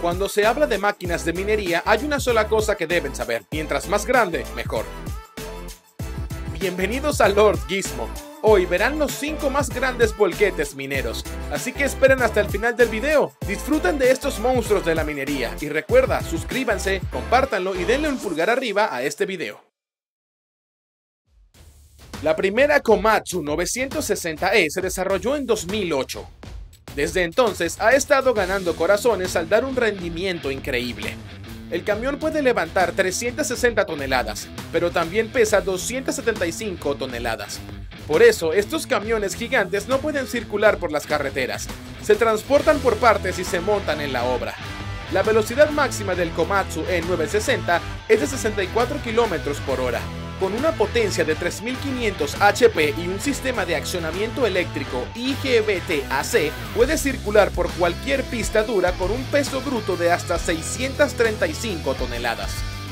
Cuando se habla de máquinas de minería, hay una sola cosa que deben saber: mientras más grande, mejor. Bienvenidos a Lord Gizmo. Hoy verán los 5 más grandes volquetes mineros, así que esperen hasta el final del video. Disfruten de estos monstruos de la minería y recuerda, suscríbanse, compártanlo y denle un pulgar arriba a este video. La primera Komatsu 960E se desarrolló en 2008. Desde entonces ha estado ganando corazones al dar un rendimiento increíble. El camión puede levantar 360 toneladas, pero también pesa 275 toneladas. Por eso, estos camiones gigantes no pueden circular por las carreteras. Se transportan por partes y se montan en la obra. La velocidad máxima del Komatsu E960 es de 64 km por hora. Con una potencia de 3500 HP y un sistema de accionamiento eléctrico IGBT-AC, puede circular por cualquier pista dura con un peso bruto de hasta 635 toneladas.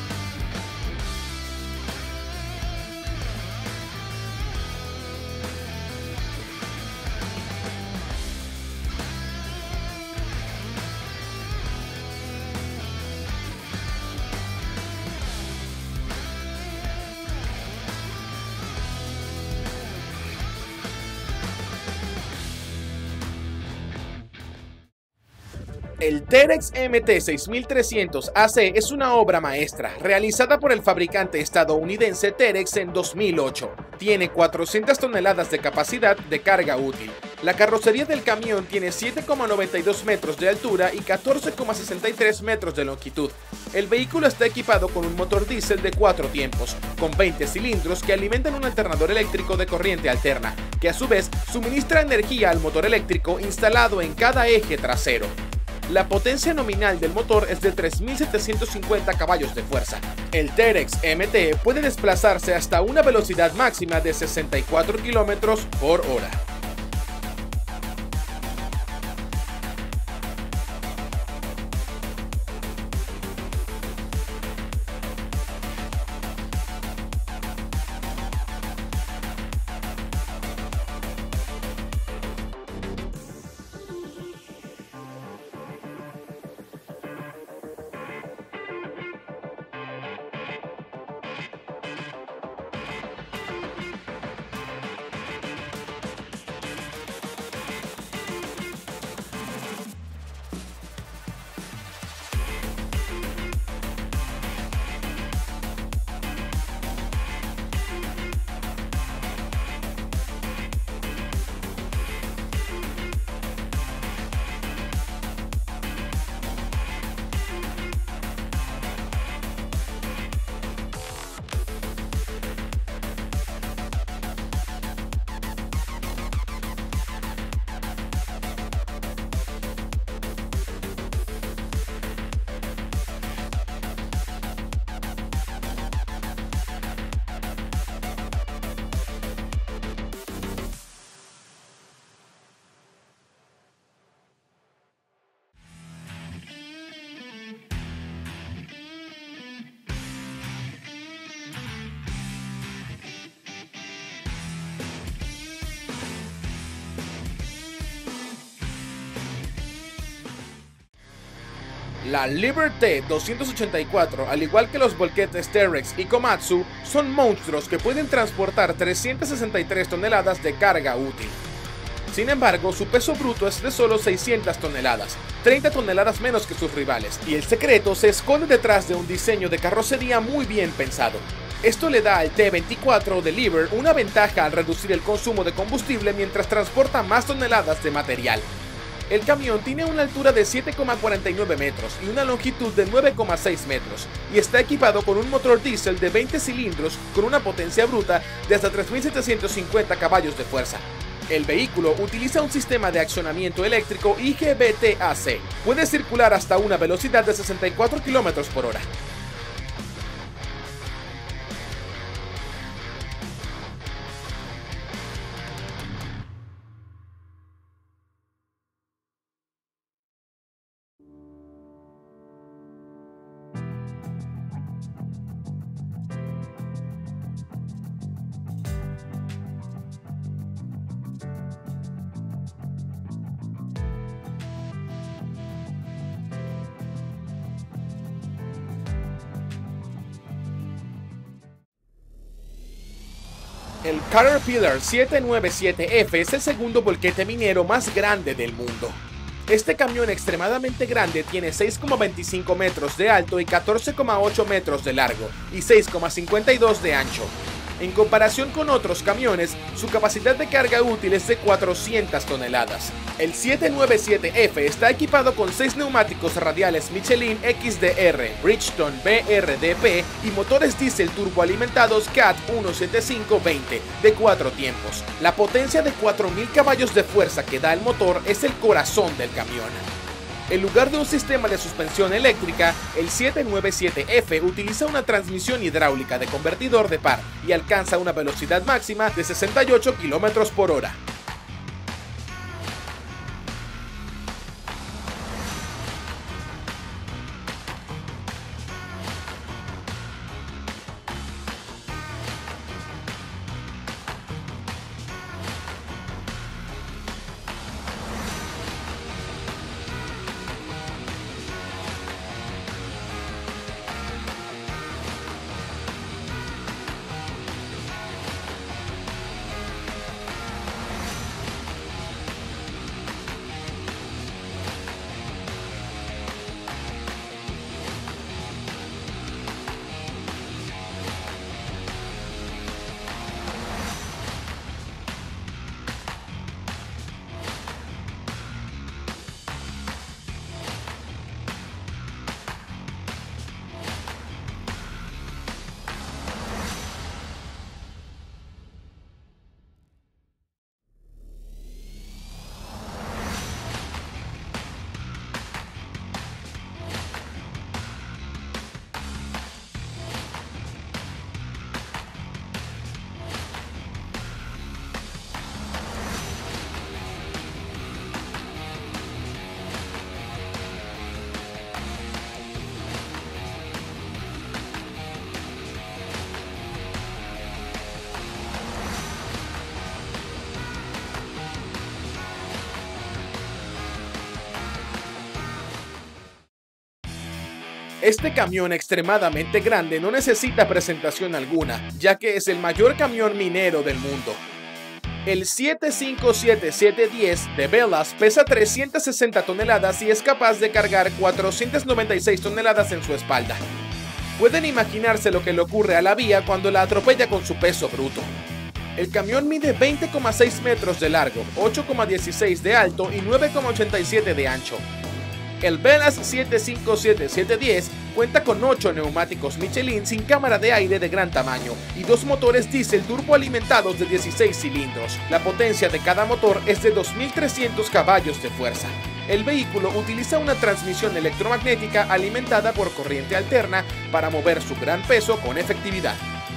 El Terex MT6300 AC es una obra maestra, realizada por el fabricante estadounidense Terex en 2008. Tiene 400 toneladas de capacidad de carga útil. La carrocería del camión tiene 7,92 metros de altura y 14,63 metros de longitud. El vehículo está equipado con un motor diésel de 4 tiempos, con 20 cilindros que alimentan un alternador eléctrico de corriente alterna, que a su vez suministra energía al motor eléctrico instalado en cada eje trasero. La potencia nominal del motor es de 3.750 caballos de fuerza. El Terex MT puede desplazarse hasta una velocidad máxima de 64 km por hora. La Liberté 284, al igual que los volquetes Terex y Komatsu, son monstruos que pueden transportar 363 toneladas de carga útil. Sin embargo, su peso bruto es de solo 600 toneladas, 30 toneladas menos que sus rivales, y el secreto se esconde detrás de un diseño de carrocería muy bien pensado. Esto le da al T24 de Liber una ventaja al reducir el consumo de combustible mientras transporta más toneladas de material. El camión tiene una altura de 7,49 metros y una longitud de 9,6 metros, y está equipado con un motor diésel de 20 cilindros con una potencia bruta de hasta 3.750 caballos de fuerza. El vehículo utiliza un sistema de accionamiento eléctrico IGBT-AC. Puede circular hasta una velocidad de 64 km por hora. El Caterpillar 797F es el segundo volquete minero más grande del mundo. Este camión extremadamente grande tiene 6,25 metros de alto y 14,8 metros de largo y 6,52 de ancho. En comparación con otros camiones, su capacidad de carga útil es de 400 toneladas. El 797F está equipado con 6 neumáticos radiales Michelin XDR, Bridgestone BRDP y motores diésel turboalimentados CAT 17520 de 4 tiempos. La potencia de 4000 caballos de fuerza que da el motor es el corazón del camión. En lugar de un sistema de suspensión eléctrica, el 797F utiliza una transmisión hidráulica de convertidor de par y alcanza una velocidad máxima de 68 km/h. Este camión extremadamente grande no necesita presentación alguna, ya que es el mayor camión minero del mundo. El 757-710 de Velas pesa 360 toneladas y es capaz de cargar 496 toneladas en su espalda. Pueden imaginarse lo que le ocurre a la vía cuando la atropella con su peso bruto. El camión mide 20,6 metros de largo, 8,16 de alto y 9,87 de ancho. El Velas 757-710 cuenta con 8 neumáticos Michelin sin cámara de aire de gran tamaño y 2 motores diésel turboalimentados de 16 cilindros. La potencia de cada motor es de 2.300 caballos de fuerza. El vehículo utiliza una transmisión electromagnética alimentada por corriente alterna para mover su gran peso con efectividad.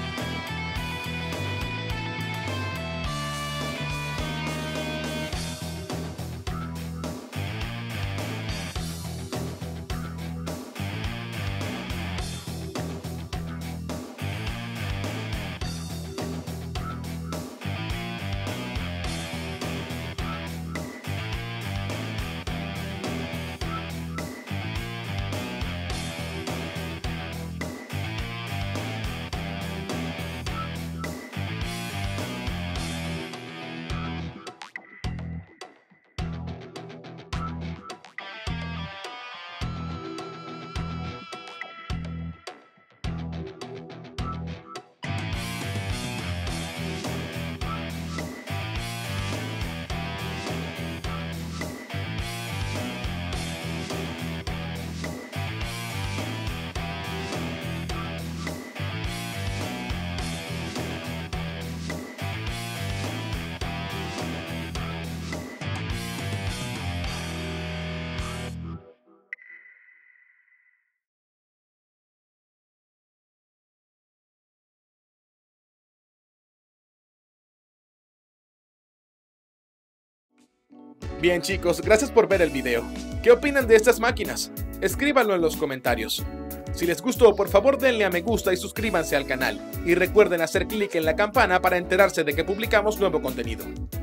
Bien chicos, gracias por ver el video. ¿Qué opinan de estas máquinas? Escríbanlo en los comentarios. Si les gustó, por favor denle a me gusta y suscríbanse al canal. Y recuerden hacer clic en la campana para enterarse de que publicamos nuevo contenido.